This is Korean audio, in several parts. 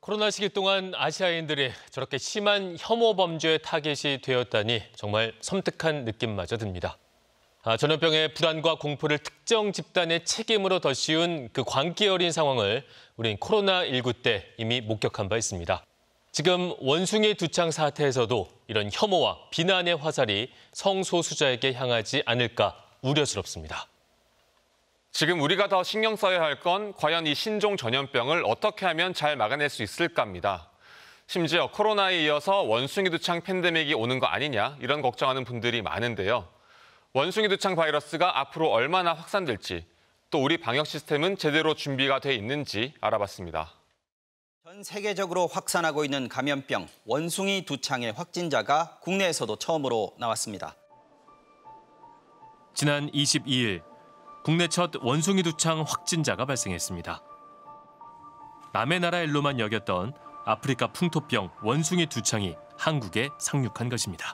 코로나 시기 동안 아시아인들이 저렇게 심한 혐오 범죄의 타겟이 되었다니 정말 섬뜩한 느낌마저 듭니다. 전염병의 불안과 공포를 특정 집단의 책임으로 덧씌운 그 광기 어린 상황을 우린 코로나19 때 이미 목격한 바 있습니다. 지금 원숭이 두창 사태에서도 이런 혐오와 비난의 화살이 성소수자에게 향하지 않을까 우려스럽습니다. 지금 우리가 더 신경 써야 할 건 과연 이 신종 전염병을 어떻게 하면 잘 막아낼 수 있을까입니다. 심지어 코로나에 이어서 원숭이 두창 팬데믹이 오는 거 아니냐 이런 걱정하는 분들이 많은데요. 원숭이 두창 바이러스가 앞으로 얼마나 확산될지 또 우리 방역 시스템은 제대로 준비가 돼 있는지 알아봤습니다. 전 세계적으로 확산하고 있는 감염병 원숭이 두창의 확진자가 국내에서도 처음으로 나왔습니다. 지난 22일 국내 첫 원숭이 두창 확진자가 발생했습니다. 남의 나라 일로만 여겼던 아프리카 풍토병 원숭이 두창이 한국에 상륙한 것입니다.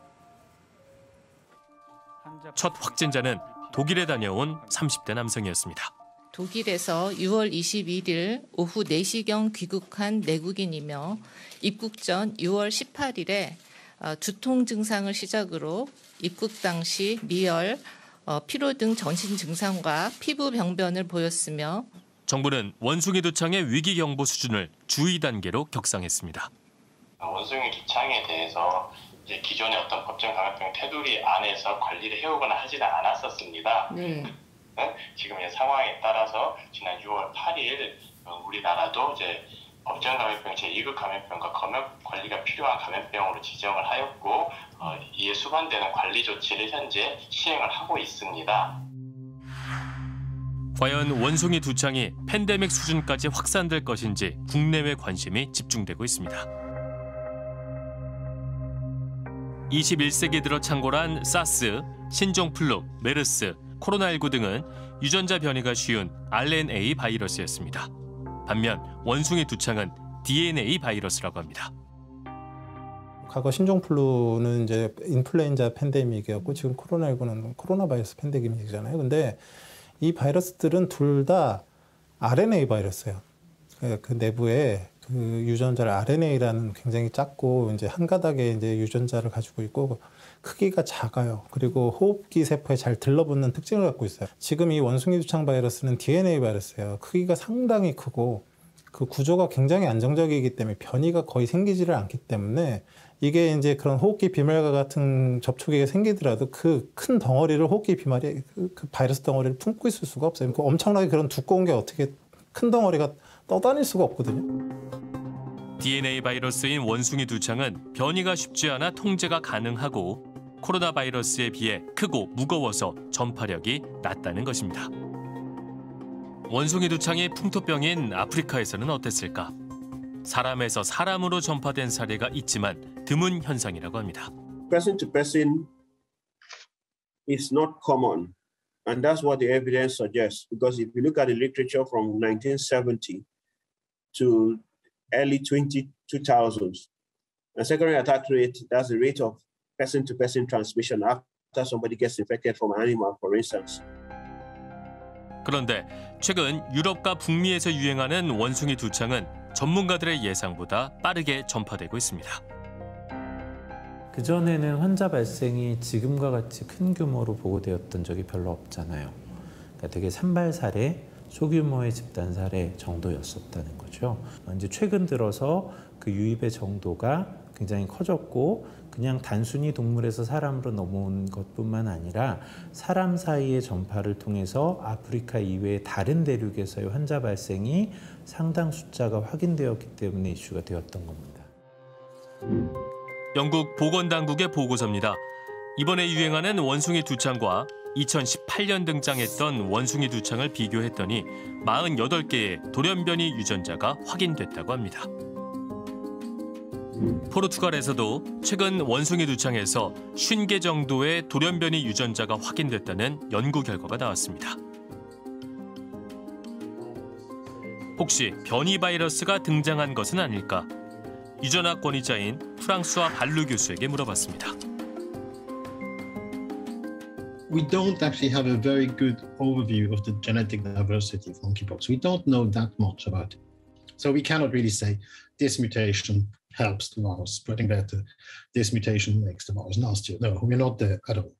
첫 확진자는 독일에 다녀온 30대 남성이었습니다. 독일에서 6월 21일 오후 4시경 귀국한 내국인이며 입국 전 6월 18일에 두통 증상을 시작으로 입국 당시 미열, 피로 등 전신 증상과 피부 병변을 보였으며 정부는 원숭이 두창의 위기 경보 수준을 주의 단계로 격상했습니다. 원숭이 두창에 대해서 이제 기존의 어떤 법정 감염병 테두리 안에서 관리를 해오거나 하지는 않았었습니다. 지금 이 상황에 따라서 지난 6월 8일 우리나라도 이제 법정 감염병 제2급 감염병과 검역 관리가 필요한 감염병으로 지정을 하였고 이에 수반되는 관리 조치를 현재 시행을 하고 있습니다. 과연 원숭이 두창이 팬데믹 수준까지 확산될 것인지 국내외 관심이 집중되고 있습니다. 21세기 들어 창궐한 사스, 신종플루, 메르스, 코로나19 등은 유전자 변이가 쉬운 RNA 바이러스였습니다. 반면 원숭이 두창은 DNA 바이러스라고 합니다. 과거 신종플루는 이제 인플루엔자 팬데믹이었고 지금 코로나19는 코로나 바이러스 팬데믹이잖아요. 근데 이 바이러스들은 둘 다 RNA 바이러스예요. 그 내부에 그 유전자를 RNA라는 굉장히 작고 이제 한 가닥의 이제 유전자를 가지고 있고 크기가 작아요. 그리고 호흡기 세포에 잘 들러붙는 특징을 갖고 있어요. 지금 이 원숭이 두창 바이러스는 DNA 바이러스예요. 크기가 상당히 크고 그 구조가 굉장히 안정적이기 때문에 변이가 거의 생기지를 않기 때문에 이게 이제 그런 호흡기 비말과 같은 접촉이 생기더라도 그 큰 덩어리를 호흡기 비말이 그 바이러스 덩어리를 품고 있을 수가 없어요. 그 엄청나게 그런 두꺼운 게 어떻게 큰 덩어리가 떠다닐 수가 없거든요. DNA 바이러스인 원숭이 두창은 변이가 쉽지 않아 통제가 가능하고 코로나 바이러스에 비해 크고 무거워서 전파력이 낮다는 것입니다. 원숭이 두창이 풍토병인 아프리카에서는 어땠을까? 사람에서 사람으로 전파된 사례가 있지만 드문 현상이라고 합니다. Person to person is not common, and that's what the evidence suggests. Because if you look at the literature from 1970 to early 2000s, the secondary attack rate, that's the rate of person-to-person transmission after somebody gets infected from an animal, for instance. 그런데 최근 유럽과 북미에서 유행하는 원숭이 두창은 전문가들의 예상보다 빠르게 전파되고 있습니다. 그전에는 환자 발생이 지금과 같이 큰 규모로 보고되었던 적이 별로 없잖아요. 그러니까 되게 산발 사례, 소규모의 집단 사례 정도였었다는 거죠. 이제 최근 들어서 그 유입의 정도가 굉장히 커졌고 그냥 단순히 동물에서 사람으로 넘어온 것뿐만 아니라 사람 사이의 전파를 통해서 아프리카 이외의 다른 대륙에서의 환자 발생이 상당 숫자가 확인되었기 때문에 이슈가 되었던 겁니다. 영국 보건당국의 보고서입니다. 이번에 유행하는 원숭이 두창과 2018년 등장했던 원숭이 두창을 비교했더니 48개의 돌연변이 유전자가 확인됐다고 합니다. 포르투갈에서도 최근 원숭이 두창에서 50개 정도의 돌연변이 유전자가 확인됐다는 연구 결과가 나왔습니다. 혹시 변이 바이러스가 등장한 것은 아닐까? 유전학 권위자인 프랑스와 발루 교수에게 물어봤습니다. We don't actually have a very good overview of the genetic diversity of monkeypox. We don't know that much about it. So we cannot really say this mutation helps the virus spreading better. This mutation makes the virus nastier. No, we're not there at all.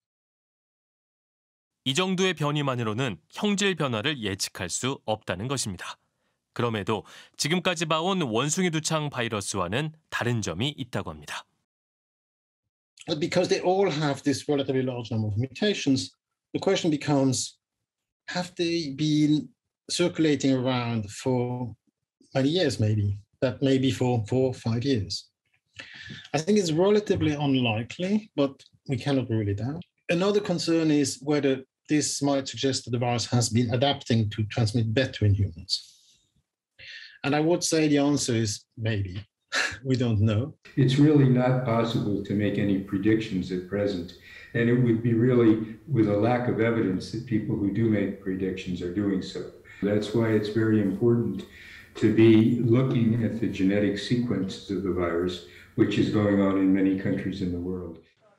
이 정도의 변이만으로는 형질 변화를 예측할 수 없다는 것입니다. 그럼에도 지금까지 봐온 원숭이 두창 바이러스와는 다른 점이 있다고 합니다. But because they all have this relatively large number of mutations, the question becomes, have they been circulating around for many years, maybe? That maybe for 4 or 5 years. I think it's relatively unlikely, but we cannot rule it out. Another concern is whether this might suggest that the virus has been adapting to transmit better in humans. And I would say the answer is maybe. We don't know. It's really not possible to make any predictions at present. And it would be really with a lack of evidence that people who do make predictions are doing so. That's why it's very important to be looking at the genetic sequence of the virus, which is going on in many countries in the world.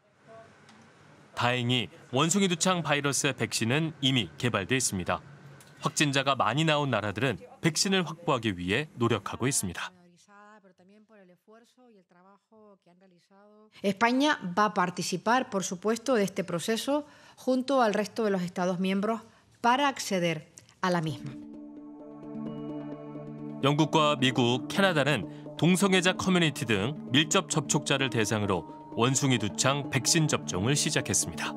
다행히 원숭이 두창 바이러스의 백신은 이미 개발돼 있습니다. 확진자가 많이 나온 나라들은 백신을 확보하기 위해 노력하고 있습니다. España va a participar, por supuesto, de este proceso junto al resto de los Estados miembros para acceder a la misma. 영국과 미국, 캐나다는 동성애자 커뮤니티 등 밀접 접촉자를 대상으로 원숭이 두창 백신 접종을 시작했습니다.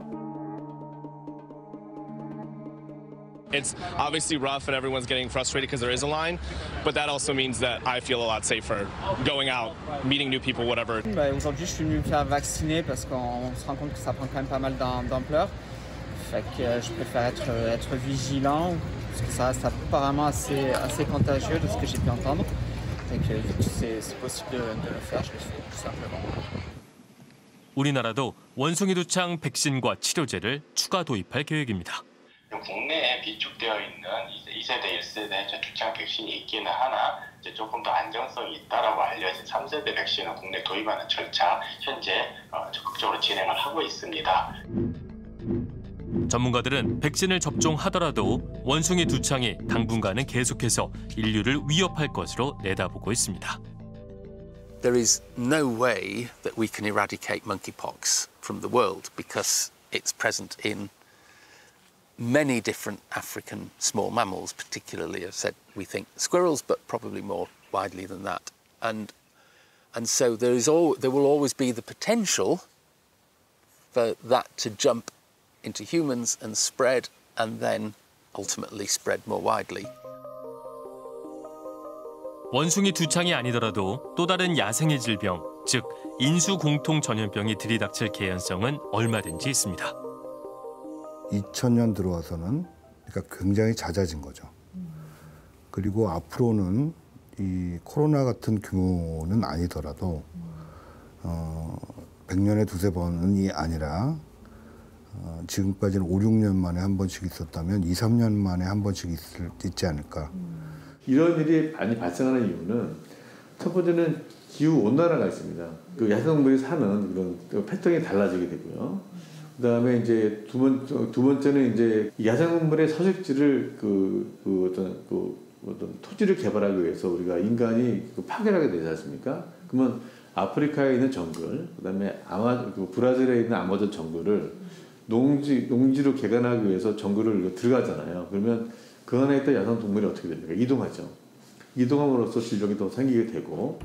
It's obviously rough and everyone's getting frustrated because there is a line, but that also means that I feel a lot safer going out, meeting new people, whatever. Aujourd'hui, je suis venu me faire vacciner parce qu'on se rend compte que ça prend quand même pas mal d'ampleur. Fait que je préfère être vigilant parce que ça reste apparemment assez contagieux de ce que j'ai pu entendre. Fait que c'est possible de le faire, je le fais tout simplement. 우리나라도 원숭이 두창 백신과 치료제를 추가 도입할 계획입니다. 국내에 비축되어 있는 2세대, 1세대 두창 백신이 있기는 하나 이제 조금 더 안정성이 있다라고 알려진 3세대 백신을 국내 도입하는 절차 현재 적극적으로 진행을 하고 있습니다. 전문가들은 백신을 접종하더라도 원숭이 두창이 당분간은 계속해서 인류를 위협할 것으로 내다보고 있습니다. There is no way that we can eradicate monkeypox from the world because it's present in many different African small mammals, particularly, as I said, we think squirrels, but probably more widely than that. And so there will always be the potential for that to jump into humans and spread, and then ultimately spread more widely. 원숭이 두창이 아니더라도 또 다른 야생의 질병, 즉 인수공통 전염병이 들이닥칠 개연성은 얼마든지 있습니다. 2000년 들어와서는 그러니까 굉장히 잦아진 거죠. 그리고 앞으로는 이 코로나 같은 규모는 아니더라도 100년에 두세 번이 아니라 지금까지는 5, 6년 만에 한 번씩 있었다면 2, 3년 만에 한 번씩 있지 않을까. 이런 일이 많이 발생하는 이유는 첫 번째는 기후 온난화가 있습니다. 그 야생동물이 사는 그런 패턴이 달라지게 되고요. 그다음에 이제 두 번째는 이제 야생동물의 서식지를 어떤 토지를 개발하기 위해서 우리가 인간이 파괴하게 되지 않습니까? 그러면 아프리카에 있는 정글, 그다음에 브라질에 있는 아마존 정글을 농지로 개간하기 위해서 정글을 들어가잖아요. 그러면 그 안에 있던 야생동물이 어떻게 됩니까? 이동하죠. 이동함으로써 질병이 더 생기게 되고.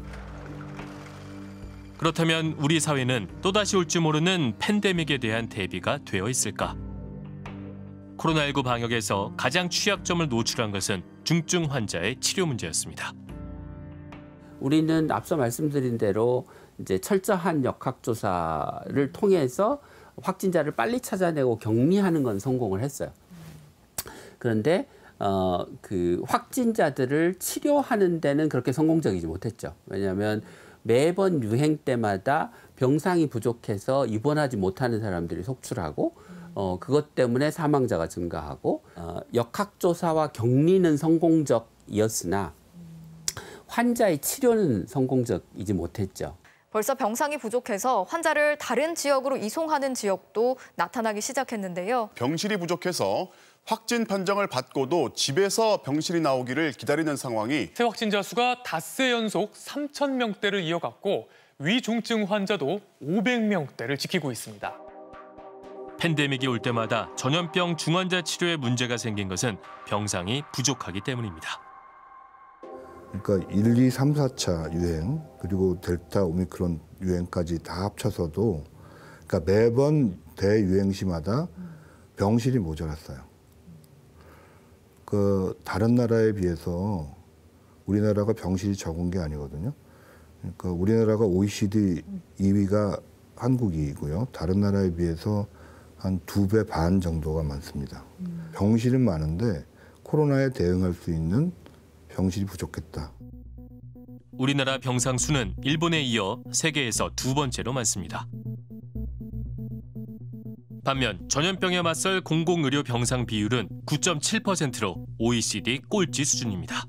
그렇다면 우리 사회는 또다시 올지 모르는 팬데믹에 대한 대비가 되어 있을까? 코로나19 방역에서 가장 취약점을 노출한 것은 중증 환자의 치료 문제였습니다. 우리는 앞서 말씀드린 대로 이제 철저한 역학조사를 통해서 확진자를 빨리 찾아내고 격리하는 건 성공을 했어요. 그런데 그 확진자들을 치료하는 데는 그렇게 성공적이지 못했죠. 왜냐하면 매번 유행 때마다 병상이 부족해서 입원하지 못하는 사람들이 속출하고 그것 때문에 사망자가 증가하고 역학조사와 격리는 성공적이었으나 환자의 치료는 성공적이지 못했죠. 벌써 병상이 부족해서 환자를 다른 지역으로 이송하는 지역도 나타나기 시작했는데요. 병실이 부족해서 확진 판정을 받고도 집에서 병실이 나오기를 기다리는 상황이 새 확진자 수가 닷새 연속 3,000명대를 이어갔고 위중증 환자도 500명대를 지키고 있습니다. 팬데믹이 올 때마다 전염병 중환자 치료에 문제가 생긴 것은 병상이 부족하기 때문입니다. 그러니까 1, 2, 3, 4차 유행 그리고 델타, 오미크론 유행까지 다 합쳐서도 그러니까 매번 대유행시마다 병실이 모자랐어요. 그 다른 나라에 비해서 우리나라가 병실이 적은 게 아니거든요. 그러니까 우리나라가 OECD 2위가 한국이고요. 다른 나라에 비해서 한 2배 반 정도가 많습니다. 병실은 많은데 코로나에 대응할 수 있는 병실이 부족했다. 우리나라 병상 수는 일본에 이어 세계에서 두 번째로 많습니다. 반면 전염병에 맞설 공공의료 병상 비율은 9.7%로 OECD 꼴찌 수준입니다.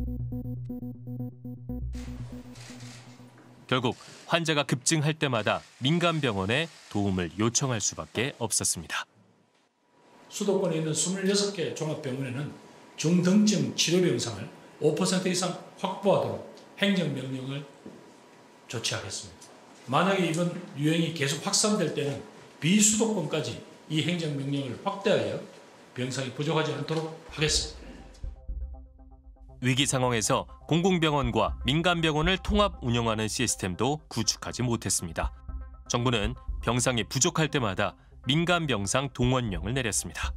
결국 환자가 급증할 때마다 민간 병원에 도움을 요청할 수밖에 없었습니다. 수도권에 있는 26개 종합병원에는 중등증 치료병상을 5% 이상 확보하도록 행정명령을 조치하겠습니다. 만약에 이번 유행이 계속 확산될 때는 비수도권까지 이 행정명령을 확대하여 병상이 부족하지 않도록 하겠습니다. 위기 상황에서 공공병원과 민간병원을 통합 운영하는 시스템도 구축하지 못했습니다. 정부는 병상이 부족할 때마다 민간병상 동원령을 내렸습니다.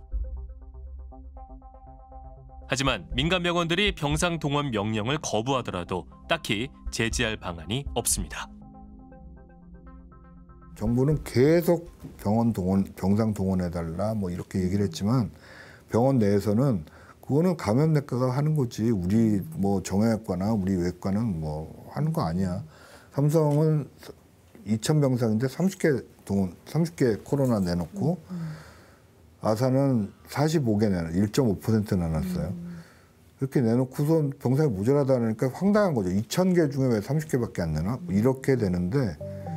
하지만 민간병원들이 병상 동원 명령을 거부하더라도 딱히 제지할 방안이 없습니다. 정부는 계속 병상 동원해달라 뭐 이렇게 얘기를 했지만 병원 내에서는 그거는 감염내과가 하는 거지 우리 뭐 정형외과나 우리 외과는 뭐 하는 거 아니야. 삼성은 2,000병상인데 30개 코로나 내놓고 아산은 45개 내놨, 1.5% 내놨어요. 이렇게 내놓고선 병상이 모자라다 하니까 황당한 거죠. 2,000개 중에 왜 30개밖에 안 내나? 이렇게 되는데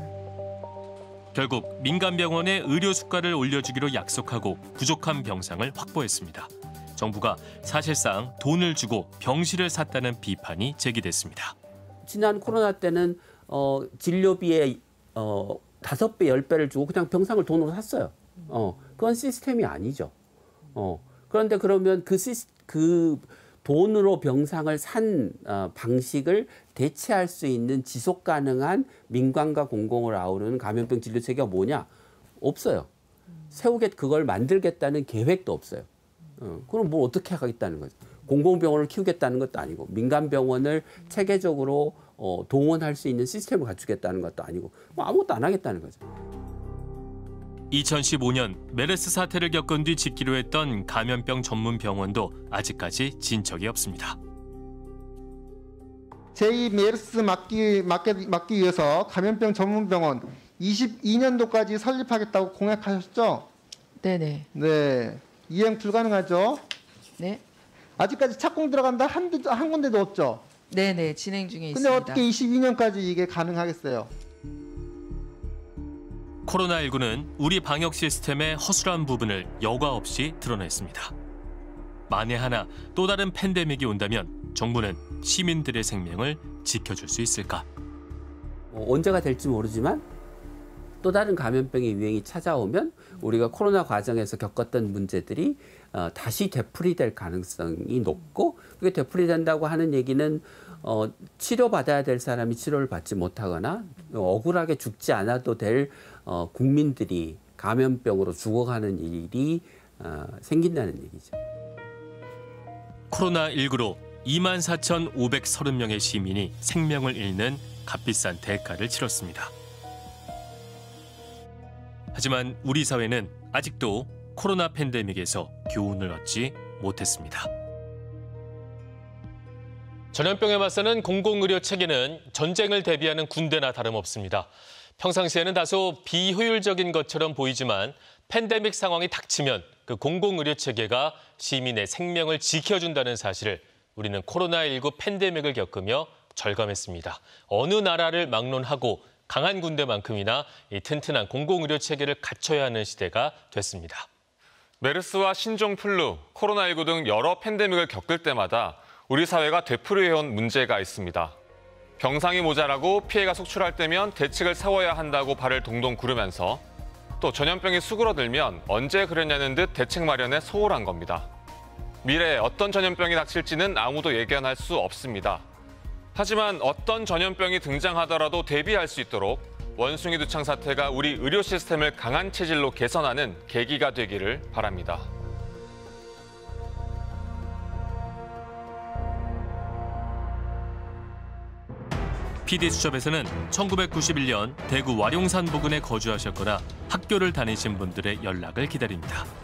결국 민간병원에 의료 수가를 올려주기로 약속하고 부족한 병상을 확보했습니다. 정부가 사실상 돈을 주고 병실을 샀다는 비판이 제기됐습니다. 지난 코로나 때는 진료비에 5배, 10배를 주고 그냥 병상을 돈으로 샀어요. 그건 시스템이 아니죠. 그런데 그러면 그 돈으로 병상을 산 방식을 대체할 수 있는 지속 가능한 민간과 공공을 아우르는 감염병 진료 체계가 뭐냐? 없어요. 그걸 만들겠다는 계획도 없어요. 그럼 뭘 어떻게 하겠다는 거죠? 공공병원을 키우겠다는 것도 아니고 민간병원을 체계적으로 동원할 수 있는 시스템을 갖추겠다는 것도 아니고 뭐 아무것도 안 하겠다는 거죠. 2015년 메르스 사태를 겪은 뒤 짓기로 했던 감염병 전문 병원도 아직까지 진척이 없습니다. 제2 메르스 막기 위해서 감염병 전문 병원 22년도까지 설립하겠다고 공약하셨죠? 네네. 네. 이행 불가능하죠? 네. 아직까지 착공 들어간다 한 군데도 없죠? 네네. 진행 중에 근데 있습니다. 어떻게 22년까지 이게 가능하겠어요? 코로나19는 우리 방역 시스템의 허술한 부분을 여과 없이 드러냈습니다. 만에 하나 또 다른 팬데믹이 온다면 정부는 시민들의 생명을 지켜줄 수 있을까? 언제가 될지 모르지만 또 다른 감염병의 유행이 찾아오면 우리가 코로나 과정에서 겪었던 문제들이 다시 되풀이될 가능성이 높고 그게 되풀이된다고 하는 얘기는 치료받아야 될 사람이 치료를 받지 못하거나 억울하게 죽지 않아도 될 국민들이 감염병으로 죽어가는 일이 생긴다는 얘기죠. 코로나19로 24,530명의 시민이 생명을 잃는 값비싼 대가를 치렀습니다. 하지만 우리 사회는 아직도 코로나 팬데믹에서 교훈을 얻지 못했습니다. 전염병에 맞서는 공공의료 체계는 전쟁을 대비하는 군대나 다름없습니다. 평상시에는 다소 비효율적인 것처럼 보이지만 팬데믹 상황이 닥치면 그 공공의료 체계가 시민의 생명을 지켜준다는 사실을 우리는 코로나19 팬데믹을 겪으며 절감했습니다. 어느 나라를 막론하고 강한 군대만큼이나 이 튼튼한 공공의료 체계를 갖춰야 하는 시대가 됐습니다. 메르스와 신종플루, 코로나19 등 여러 팬데믹을 겪을 때마다 우리 사회가 되풀이해온 문제가 있습니다. 병상이 모자라고 피해가 속출할 때면 대책을 세워야 한다고 발을 동동 구르면서 또 전염병이 수그러들면 언제 그랬냐는 듯 대책 마련에 소홀한 겁니다. 미래에 어떤 전염병이 닥칠지는 아무도 예견할 수 없습니다. 하지만 어떤 전염병이 등장하더라도 대비할 수 있도록 원숭이 두창 사태가 우리 의료 시스템을 강한 체질로 개선하는 계기가 되기를 바랍니다. PD수첩에서는 1991년 대구 와룡산 부근에 거주하셨거나 학교를 다니신 분들의 연락을 기다립니다.